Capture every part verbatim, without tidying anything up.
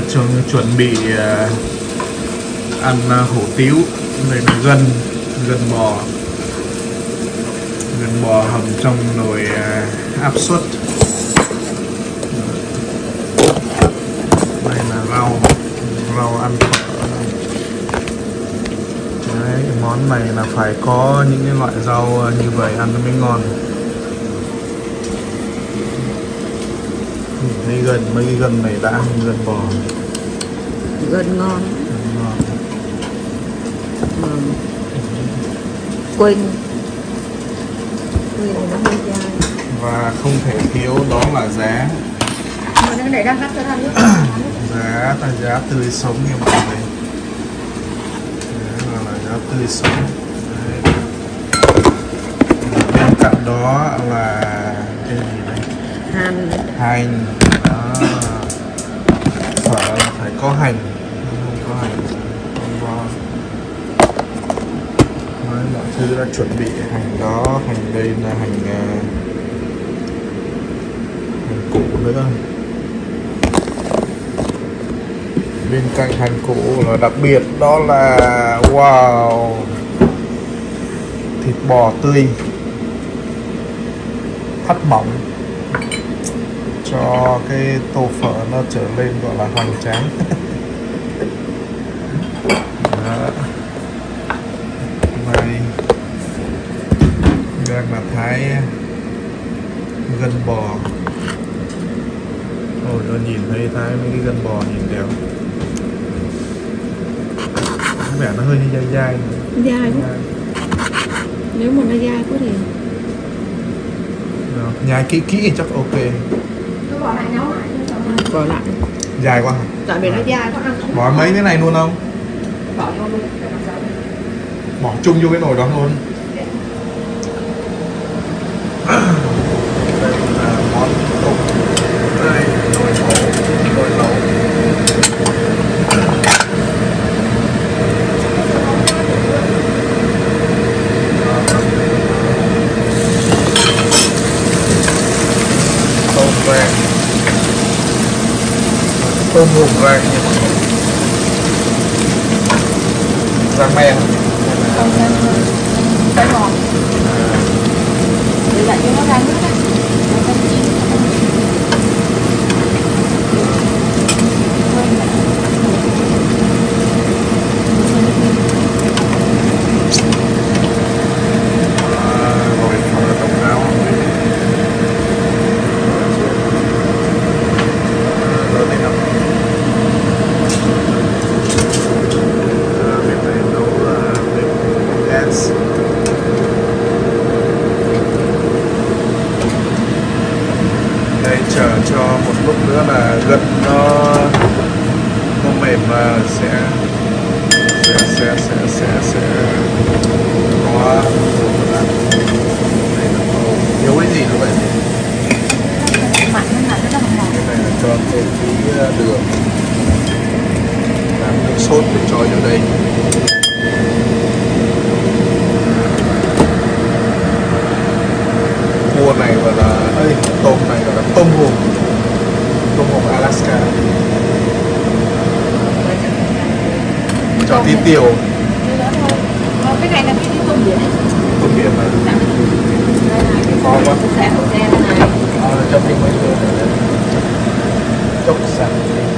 chuẩn chuẩn bị uh, ăn uh, hủ tiếu. Đây là gân gân bò, gân bò hầm trong nồi uh, áp suất. Đây là rau rau ăn. Đấy, món này là phải có những cái loại rau như vậy ăn nó mới ngon. Thấy gần mấy cái gân này đã, gân bò gân ngon, ngon. Ừ. Quên quên này nó hơi dai. Và không thể thiếu đó là giá. Mà nó để đang cắt cho ăn nước. Giá là giá tươi sống như mọi người. Đấy là giá tươi sống. Đấy. Bên cạnh đó là cái gì đây? Hành. Hành. Đó. Phở là phải có hành, không có hành không ngon. Đấy, mọi thứ đã chuẩn bị. Hành đó, hành đây là hành uh, hành củ nữa. Bên cạnh hành củ là đặc biệt đó là wow, thịt bò tươi thắt mỏng cho cái tô phở nó trở lên gọi là hoành tráng. Này đang là thái gân bò. Ôi, nó nhìn thấy thái mấy cái gân bò nhìn đẹp. Có vẻ nó hơi dai dai. Dai quá. Nếu mà nó dai quá thì được. Nhai kỹ kỹ thì chắc ok. nó bỏ lại nấu lại bỏ lại Dài quá hả? tại vì nó dai có ăn không? Bỏ mấy cái này luôn không? Bỏ vô luôn. Bỏ chung vô cái nồi đó luôn. Đây là món tôm. Đây, nồi hổ, nồi lẩu. Tôm rang. Tôm hùm rang nha mọi người. Rang me hả? Không, phải ngọt. Để lại cho nó ra nước á. Rồi phở độc đáo. Rồi đây nè. Bên này nấu bếp gas. Đây chờ cho một lúc nữa là gân nó nó mềm và sẽ sẽ sẽ sẽ sẽ sẽ có thiếu cái gì nữa vậy? Mặn nó là rất là ngọt. Cái này là cho thêm tí đường, làm nước sốt để cho vô đây. Cua này gọi là ơi, tôm này gọi là tôm hùm, tôm hùm Alaska. Cho tí tiêu. Cái này là cái tôm biển ấy. Tôm biển mà. Khó quá. Sẽ hộp đen này. Ờ, cho thêm mấy người nữa. Chốc sẵn.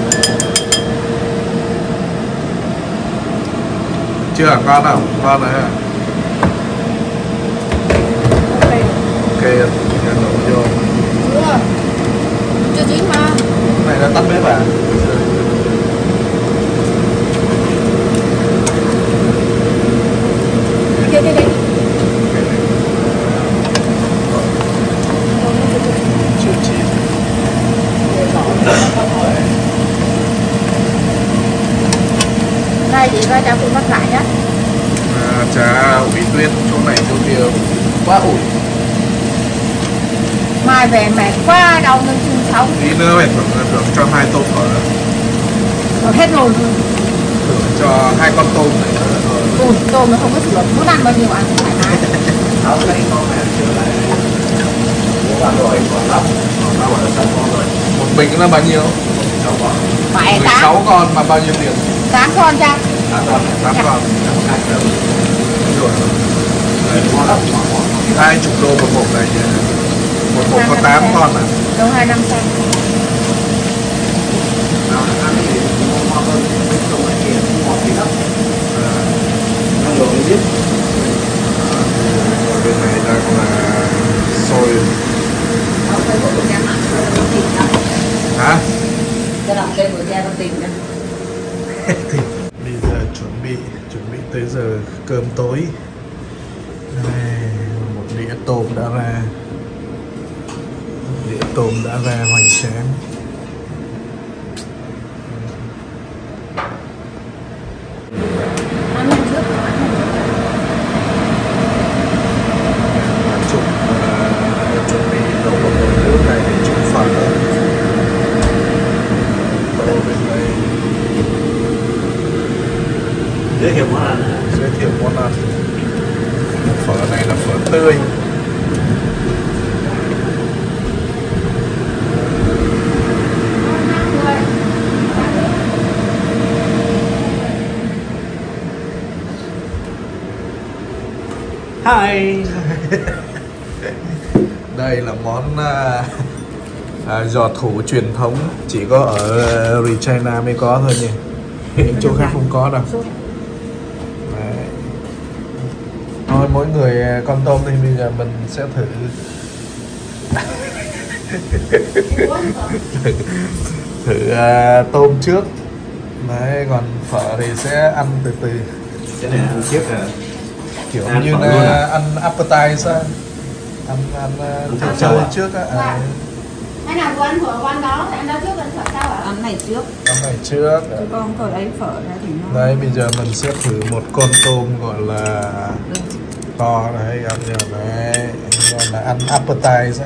Chưa, ngon không? Ngon rồi hả? Ok, cho đổ vô. Chưa chín mà. Cái này đã tắt bếp à? Đi đi đi. Chưa chín. Đây chị coi cho tôi bắt lại nhé. À, chả ủi tuyết chỗ này chỗ kia quá ủi. Mai về mệt quá đâu nên chung sống. Tí nữa phải thưởng, thưởng cho hai tô phở nữa. Rồi hết rồi. Thưởng cho hai con tôm này nữa. Ui, tôm nó không có thưởng, muốn ăn bao nhiêu ăn thoải mái. Đó, cái con này chưa lại muốn ăn rồi, còn lắm, còn lắm là xong con rồi. Một bình nó bao nhiêu? Đâu có. Phải tám. sáu con mà bao nhiêu tiền? tám con cha. À, tám con. Rồi. Hai chục đô một hộp này nhỉ? Một hộp có tám con à? Đâu hai năm sau. nào là ăn thì mua hoa hơn không phải tiền một tí lắm ăn đồ mới biết. Bên này đang là xôi. Hả? Cái lòng cây của cha con tìm nha. Bây giờ chuẩn bị chuẩn bị tới giờ cơm tối. Đây, một đĩa tôm đã ra. Một đĩa tôm đã ra hoành tráng. Chụp uh, chuẩn bị nấu một nồi nước này để chụp phở. Phở bên đây. Giới thiệu món ăn. Giới thiệu món ăn. Phở này là phở tươi. Hi. Đây là món à, à, giò thủ truyền thống, chỉ có ở Regina mới có thôi nhỉ, những chỗ khác không có đâu. Đấy. Thôi mỗi người con tôm thì bây giờ mình sẽ thử thử, thử à, tôm trước. Đấy, còn phở thì sẽ ăn từ từ. Cái này ăn trước là Kiểu ăn như phở là luôn à? ăn appetizer, ăn ăn uh, thịt trâu trước á. À. Hay là cô ăn phở con đó, thì ăn đó trước, ăn phở sau hả? Ăn này trước. Ăn này trước. Chứ con phở đấy phở ra thì nó... Đây bây giờ mình sẽ thử một con tôm gọi là ừ. to đấy, ăn nhiều đấy, gọi là ăn appetizer.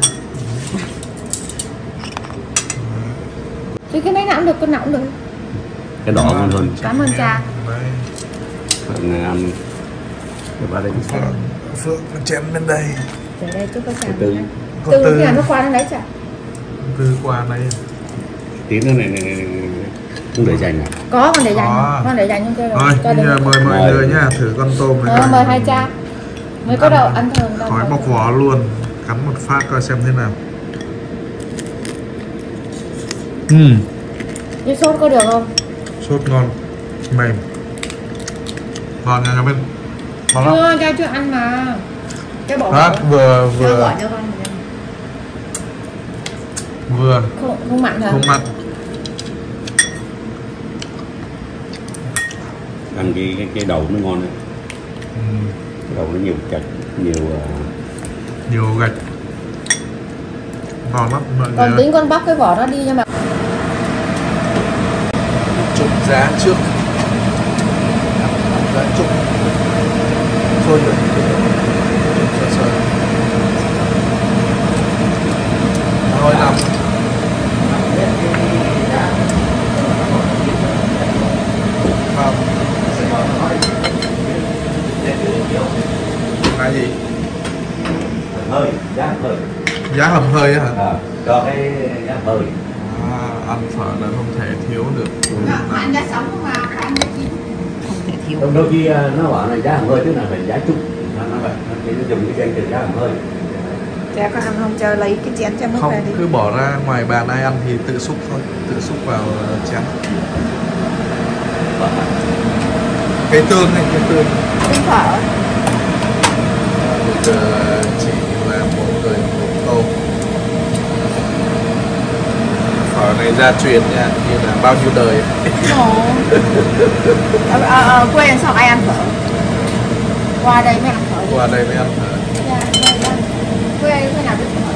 Chứ cái này nào cũng được, con nào cũng được. cái đỏ ngon hơn. Cảm ơn cha. Đấy. Phượng này ăn cái ba đây Phượng, Phượng chén bên đây. Để đây chút có sàn. Từ Con Từ Tư. khi nào nó qua nó lấy chả? Từ qua này. tí nữa này này này, này. Không để dành à? Có, con để dành, Có. con để dành trong kia rồi. Thôi, Cho bây giờ đừng- mời mọi Mời. người nhá, thử con tôm này. Ờ, mời hai cha. Mới có đầu ăn thường đâu. Khỏi bóc vỏ luôn, cắn một phát coi xem thế nào. Ừm, Như sốt có được không? sốt ngon, mềm, ngon nha các bạn. Ngon lắm. Chưa, cha chưa ăn mà. Cái bỏ Đó, vỏ. vừa Cho vừa gọi cho con. vừa Không, không mặn hả? không mặn. Ăn cái cái, cái đầu nó ngon đấy. Ừm, Cái đầu nó nhiều chặt nhiều uh, nhiều gạch, ngon lắm mọi Còn người. tính con bóc cái vỏ nó đi nhưng mà Trụng giá trước, giá trụng, thôi được, trụng sơ sơ. Thôi làm. Không. Là gì? hơi giá hơi Giá hầm hơi á hả? à, cho cái giá hơi À, ăn phở là không thể thiếu được. ăn giá sống mà ăn giá chín. Không thể thiếu. trong đôi khi uh, nó bảo là giá hầm hơi tức là phải giá chung nó nó vậy nó chỉ dùng cái danh từ giá hầm hơi. Cha có ăn không cho lấy cái chén cho mức Không, ra đi. cứ bỏ ra ngoài bàn ai ăn thì tự xúc thôi, tự xúc vào uh, chén. Cái tương này, cái tương. Tính phở. Bây giờ chỉ là một người một tô. Phở này gia truyền nha, như là bao nhiêu đời. ở, ở, ở quê làm sao ai ăn phở? Qua đây mới ăn phở. Qua đây mới ăn phở. Dạ, dạ, dạ. Quê quê nào biết phở?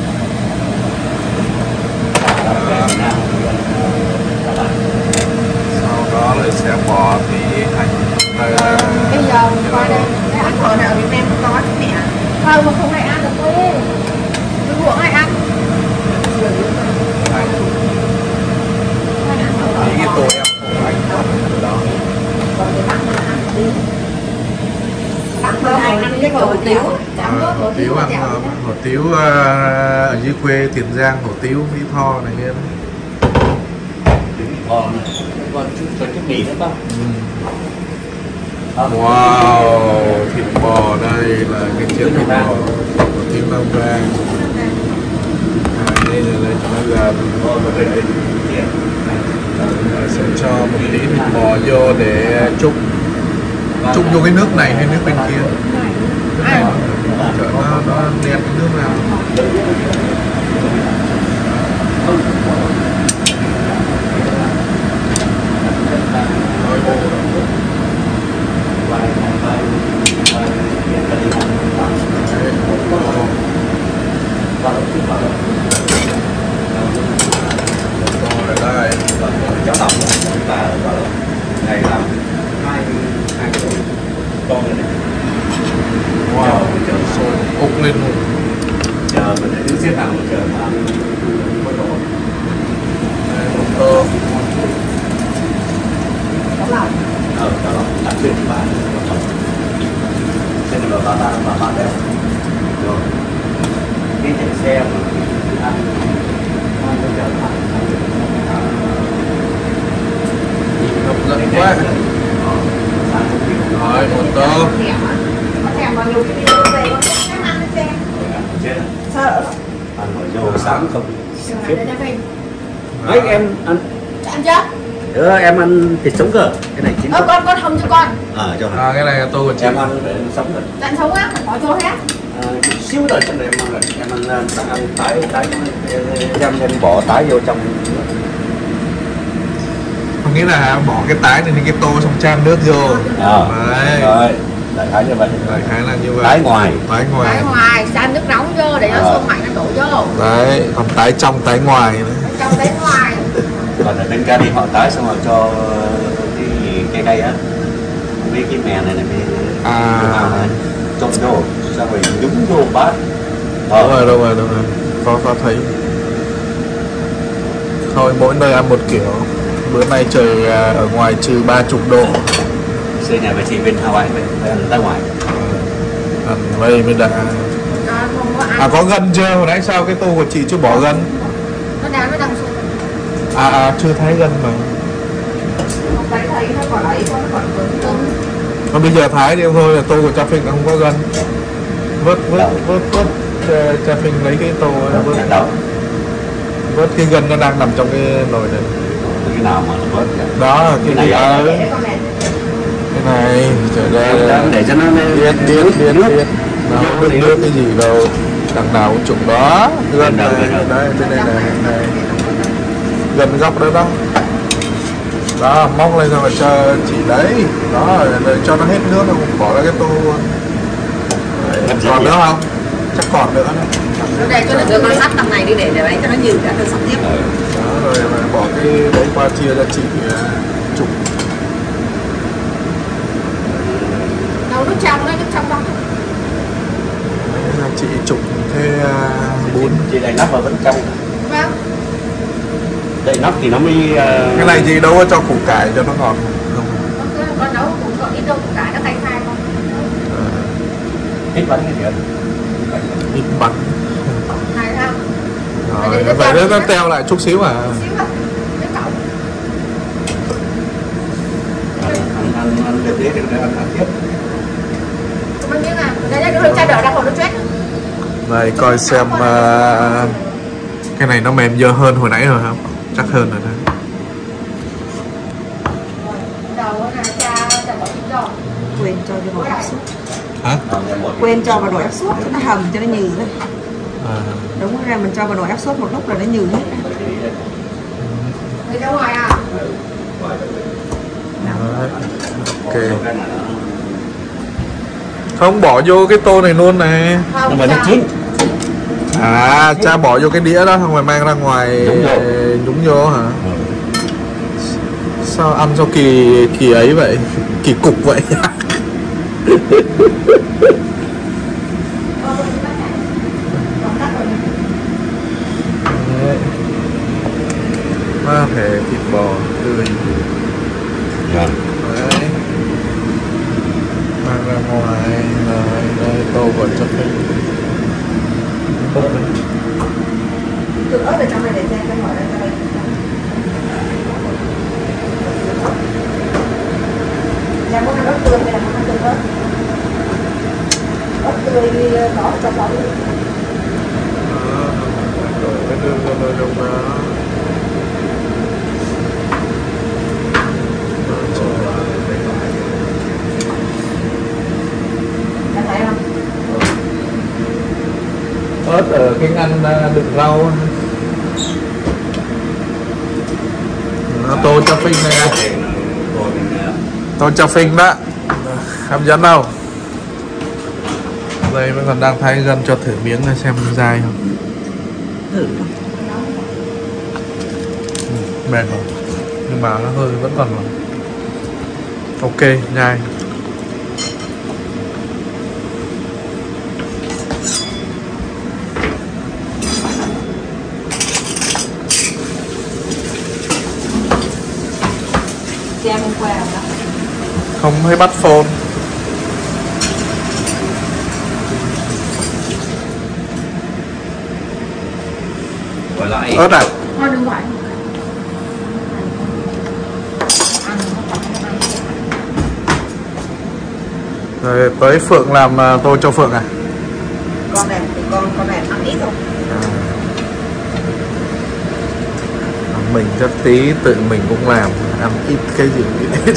Sau đó là sẽ bỏ tí hành. Ờ, bây giờ qua đây để ăn phở này ở Việt Nam không có chứ mẹ. Không mà không ai ăn được quê. Cứ buộc ai ăn. Hành. Ai ăn phở. Tí cái tô em không hành không đó. Còn cái tặng là ăn đi. Tặng là ăn cái hủ tiếu. Tặng có hủ Hổ tiếu tiếu ăn, chảo. hổ tiếu uh, ở dưới quê Tiền Giang, hổ tiếu Mỹ Tho này kia. Còn còn chút chút mì nữa không? Wow, thịt bò đây là cái chiếc thịt bò của tiếng Nam Vang. À, đây là lấy cho nó gần. Sẽ cho một tí thịt bò vô để trụng trụng vô cái nước này hay nước bên kia? Nước này nó cho nó nó đen cái nước nào. Nói bộ đây cháu tổng và ngày làm hai hai cái con này. wow, sôi ục lên luôn. Chờ mình để đứng xếp hàng chờ mà ăn có đồ. Đây, một tô. Ờ, đó là đặc biệt của bạn. Thế là bà bà bà bà đấy. Rồi. Cái chạy xe mà ăn ăn có chờ ăn. Hấp dẫn quá. Rồi, một tô. Có thèm bao nhiêu cái video về không? Em ăn đi xem. Sợ. Ăn hồi vô sáng không. Để cho mình. Đấy em ăn. Ăn chưa? Ờ, em ăn thịt sống cơ. Cái này chín. Ờ, con con hầm cho con. Ờ, cho À, cái này là tô của chị. em ăn để sống rồi. Dặn sống á, phải bỏ cho hết. À, chút xíu rồi trong này em ăn rồi. Em ăn ăn ăn tái tái em em bỏ tái vô trong. Có nghĩa là bỏ cái tái lên cái tô xong chan nước vô. Ờ. Đấy. Rồi, đại khái như vậy. Đại khái là như vậy. Tái ngoài. Tái ngoài. Tái ngoài, chan nước nóng vô để nó Ờ. sôi mạnh nó đổ vô. Đấy, còn tái trong tái ngoài nữa. Trong tái ngoài. Còn ở bên ca đi họ tái xong rồi cho cái gì cây cây á, mấy cái mè này này mới À. trộn vô xong rồi nhúng vô bát. Đúng rồi, đúng rồi, đúng rồi. Có có thấy. Thôi mỗi nơi ăn một kiểu. Bữa nay trời à, ở ngoài trừ ba chục độ. Xưa nhà bà chị bên Hawaii vậy, phải ăn ra ngoài. À, ăn đây mới đã. Nó không có ăn. À có gân chưa? Hồi nãy sao cái tô của chị chưa bỏ gân? Nó đang nó đang sôi. À, à chưa thấy gân mà. Không thấy thấy nó còn ấy, nó còn cứng cứng. Mà bây giờ thái đi thôi là tô của cha Phình không có gân. Vớt vớt vớt vớt cha, cha Phình lấy cái tô đó, vớt, Đó. vớt cái gân nó đang nằm trong cái nồi này. Cái nào mà nó bớt vậy? Đó cái Cái gì này à? Để con này. Cái này trời Để, ơi. để cho nó Biết biết biết biết. Nào nước nước cái gì đâu. Đằng nào cũng trụng đó. Gân này, đây bên đây này này. Gần góc đó đó. Đó móc lên xong rồi cho chị đấy. Đó rồi cho nó hết nước rồi bỏ ra cái tô luôn. Đấy, còn nữa không? Chắc còn nữa đấy. Nó để cho nó đưa con sắt tầm này đi để để đấy cho nó nhừ cả rồi sắp tiếp. Đó rồi lại bỏ cái đấy qua chia cho chị chục. Đâu nước trong đấy, nước trong trong. Đấy là chị chục thế uh, bún. Chị đậy nắp vào vẫn trong. Vâng. Đậy nắp thì nó mới uh... Cái này chị đâu có cho củ cải cho nó ngọt không? Con nấu cũng có ít đâu củ cải nó cay khai không? À, ít bánh cái gì hết. ít bắn. Hay không? Rồi nó vậy nó teo lại chút xíu à. Xíu à. Cái cậu. Ăn ăn ăn được thế thì nó ăn ăn tiếp. Mình biết là đây là cha đỡ ra khỏi nó chết. Đây coi xem uh, cái này nó mềm dơ hơn hồi nãy rồi không? Chắc hơn rồi đấy. Đầu là cha cha bỏ thịt rồi. Quên cho vào nồi áp suất. Hả? Quên cho vào nồi áp suất cho nó hầm cho nó nhừ thôi. À. Đúng ra mình cho vào nồi áp suất một lúc là nó nhừ hết. Người ra ngoài à? Đấy. Ok. Không bỏ vô cái tô này luôn này. Nhưng mà nó chín. À, cha bỏ vô cái đĩa đó xong rồi mang ra ngoài Nhúng vô. nhúng vô hả? Sao ăn cho kỳ kỳ ấy vậy? Kỳ cục vậy. Ba thể thịt bò tươi. Dạ. Đấy. Mang ra ngoài rồi đây tô vào cho phê. Tự ớt ở trong này để xem cái nồi đây cho đây. Dạ món này ớt tươi hay là món tươi ớt? Ớt tươi bỏ cho bỏ đi. Rồi cái đường rồi rồi đồng đó. Em thấy không? Ớt ở cái ngăn đựng rau. Nó tô cho phinh này nè. Tô cho phinh đó. Hấp dẫn đâu. Đây vẫn còn đang thay gần cho thử miếng này xem dai không. Thử. Ừ, mềm rồi. Nhưng mà nó hơi vẫn còn rồi. Ok, nhai. Em hôm qua đó. Không hay bắt phone. Gọi lại. Ớt à? Thôi đừng ngoại. Rồi tới Phượng làm uh, tô cho Phượng à? Con này thì con con này ăn ít thôi. À, mình rất tí tự mình cũng làm, ăn ít cái gì ít.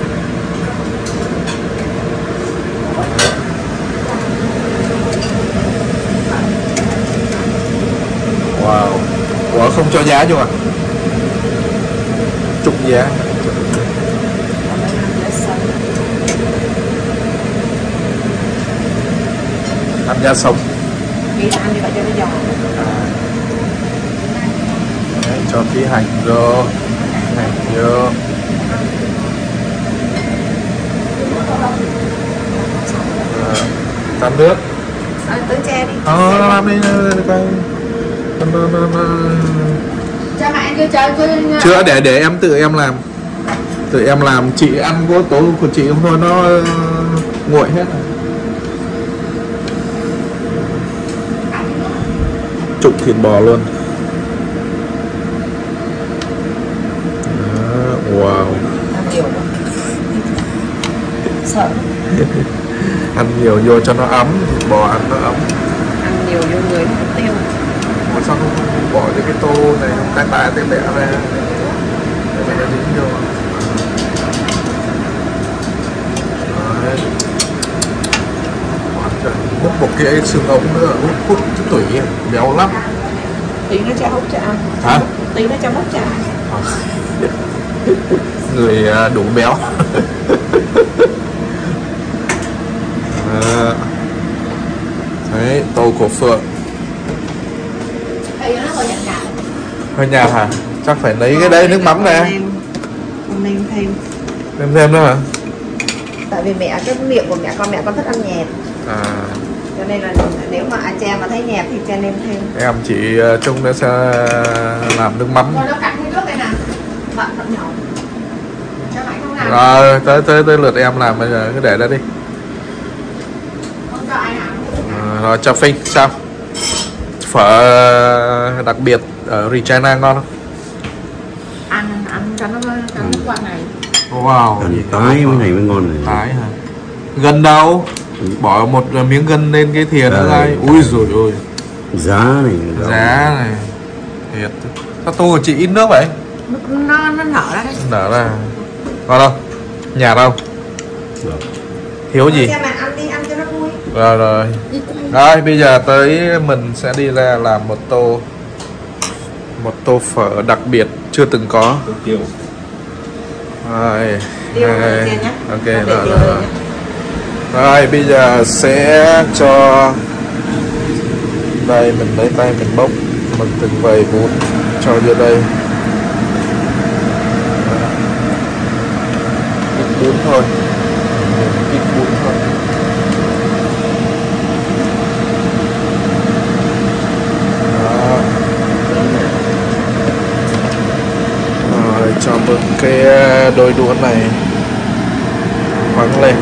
Wow, ủa không cho giá chưa à? Chục giá. Ăn giá sống. Nghĩ là ăn như vậy cho nó giòn. Đấy, cho tí hành vô, hành vô. À, tắm nước. Ờ, tới che đi. Ờ, nó làm đi, coi. Cha mẹ anh chưa chơi chưa? Chưa, để để em tự em làm. Tự em làm, chị ăn có tối của chị không thôi, nó nguội hết rồi. Trụng thịt bò luôn. Đó, wow. Ăn nhiều quá. Sợ. Ăn nhiều vô cho nó ấm, thịt bò ăn nó ấm. Ăn nhiều vô người không tiêu. Mà sao không bỏ những cái tô này tay tay tay bẻ ra để mà nó dính vô. Đấy. Hút một cái xương ống nữa, hút hút cái tủy béo lắm. Tí nó cho hút cho ăn. Hả? Tí nó cho hút cho ăn. Người đủ béo. À, đấy, tô của Phượng. Ê, nó hơi nhạt nhạt. Hơi nhạt hả? Chắc phải lấy cái đấy nước mắm nè. Con nêm thêm. Thêm thêm nữa hả? Tại vì mẹ cái miệng của mẹ con mẹ con thích ăn nhạt. À, Cho nên là nếu mà anh cha mà thấy nhạt thì cha nêm thêm. em chị Trung nó sẽ làm nước mắm. Rồi nó cắt cái nước này nè. Bận bận nhỏ. Cho mày không làm. Rồi tới tới tới lượt em làm bây giờ cứ để đó đi. Không cho ai làm. À, rồi cho Phinh sao? Phở đặc biệt ở Regina ngon không? Ăn ăn cho nó cho nó qua này. Wow. Cần tái cái này mới ngon này. Tái hả? Gân đâu? Bỏ một miếng gân lên cái thìa nữa đây. Ui rồi ôi. Giá này. Giá này. Thiệt. Sao tô của chị ít nước vậy? Nó nó, nó nở ra đấy. Nở ra. Ngon không? Nhà đâu? Được. Thiếu gì? Cha mẹ ăn đi ăn cho nó vui. Rồi rồi. Rồi bây giờ tới mình sẽ đi ra làm một tô một tô phở đặc biệt chưa từng có. Tiêu. Rồi. Tiêu Rồi. lên trên nhá. Ok Để rồi, tiêu rồi. lên nhá. Rồi bây giờ sẽ cho đây mình lấy tay mình bốc mình từng vầy bún cho vô đây. Ít bún thôi, ít bún thôi. Đó. Rồi cho một cái đôi đũa này quăng lên.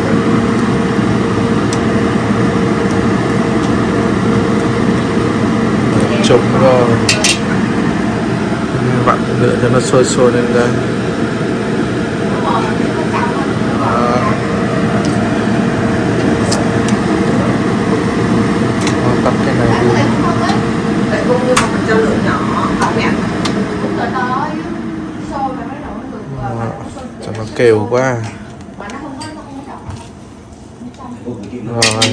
Chụp rồi vặn nữa cho nó sôi sôi lên đây. kêu quá. Rồi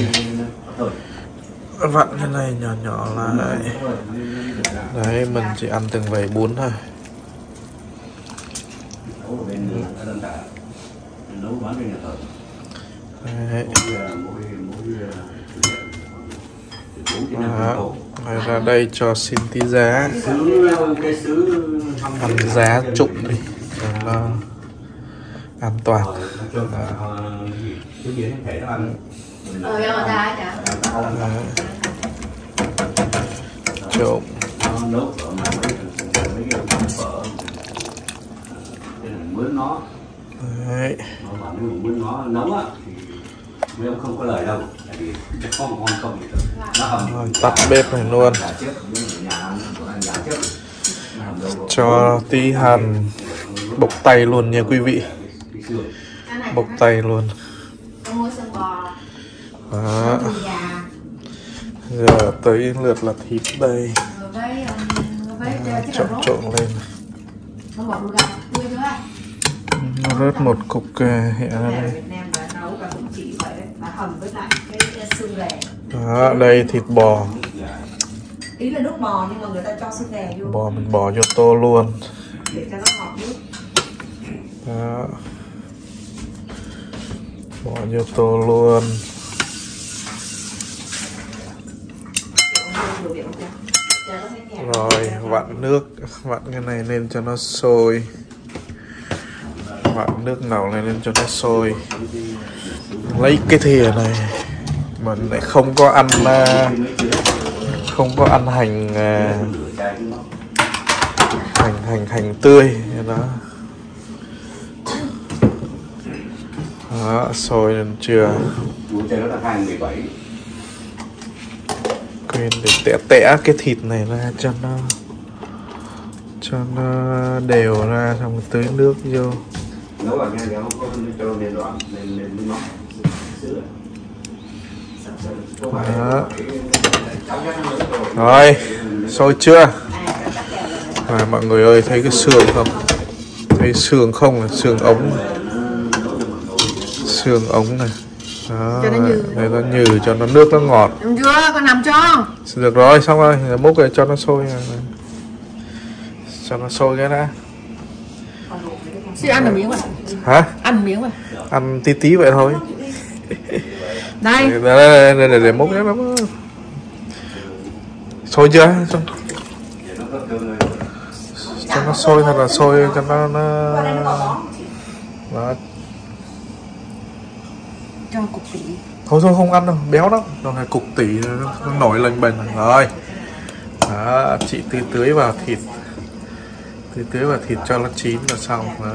vặn cái này nhỏ nhỏ lại. Đấy, mình chỉ ăn từng vầy bún thôi. Đấy. Đó. Rồi ra đây cho xin tí giá. Ăn giá trụng đi cho nó an toàn. Trụng. Đấy. Không có lời đâu, vì con con không rồi, tắt bếp này luôn. Cho tí hành bộc tay luôn nha quý vị. Bộc tay luôn. Đó. Giờ tới lượt là thịt đây. Trộn trộn lên. Nó rớt một cục hẹ ra đây. Đó, đây thịt bò. Ý là nước bò nhưng mà người ta cho xương gà vô. Bò mình bỏ vô tô luôn. Để cho nó ngọt nước. Đó. Bỏ vô tô luôn. Rồi vặn nước, vặn cái này lên cho nó sôi. Vặn nước nào này lên cho nó sôi. Lấy cái thìa này. Mình lại không có ăn không có ăn hành hành hành hành tươi đó. Đó, sôi lên chưa? Quên để tẻ tẻ cái thịt này ra cho nó cho nó đều ra, xong tưới nước vô. Đó. Rồi, sôi chưa? À, mọi người ơi, thấy cái xương không? Thấy xương không? Là xương ống này. Xương ống này. Đó, cho nó nhừ. Để nó nhừ cho nó nước nó ngọt. Đúng chưa? Con nằm cho. Được rồi, xong rồi, múc rồi cho nó sôi. Cho nó sôi cái đã. Chị ăn một miếng vậy? Hả? Ăn một miếng vậy? Ăn tí tí vậy thôi. Đây. Đây, đây, đây, để, để múc cái đó. Sôi chưa? Cho, cho nó sôi thật là sôi cho nó nó, nó... Cho cục tỉ. Thôi thôi không ăn đâu, béo lắm. Rồi này cục tỉ nó, nó nổi lên bền rồi. Đó, chị tưới tưới vào thịt. Tưới tưới vào thịt cho nó chín là xong. Đó.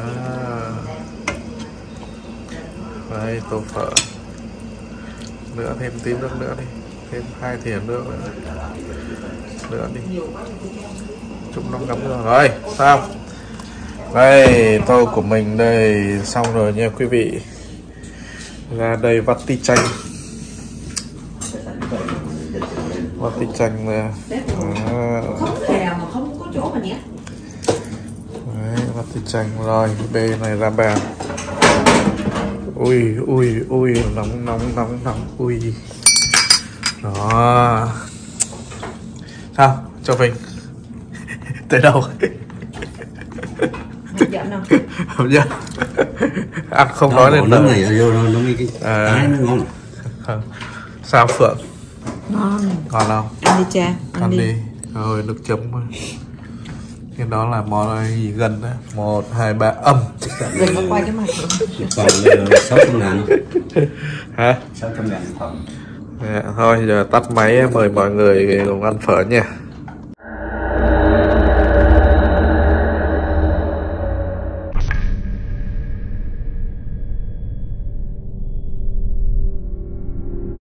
Đây, tô phở. Nữa, thêm tí nước nữa đi. Thêm hai thìa nước nữa. Nữa đi. Chúng nó ngấm rồi. Rồi, xong. Đây, tô của mình đây xong rồi nha quý vị. Ra đây vắt tí chanh. Vắt tí chanh nè. Không thể nào mà không có chỗ mà nhé. Đấy, vắt tí chanh rồi, bê này ra bàn. Ui, ui, ui, nóng, nóng, nóng, nóng, ui. Đó. Sao? Cho mình. Tới đâu? Hấp dẫn không? Hấp dẫn. Ăn không đó, nói lên lời. Nó nhảy vô nó mới cái à, nó ngon. Sao Phượng? Ngon. Ngon không? Ăn đi cha. Ăn, ăn đi. đi. Rồi nước chấm. Cái đó là món gì gần đó. Một, hai, ba, âm. Đừng có quay cái mặt. Còn sáu trăm ngàn. Hả? sáu trăm ngàn phòng. Dạ, thôi giờ tắt máy mời mọi người cùng ăn phở nha.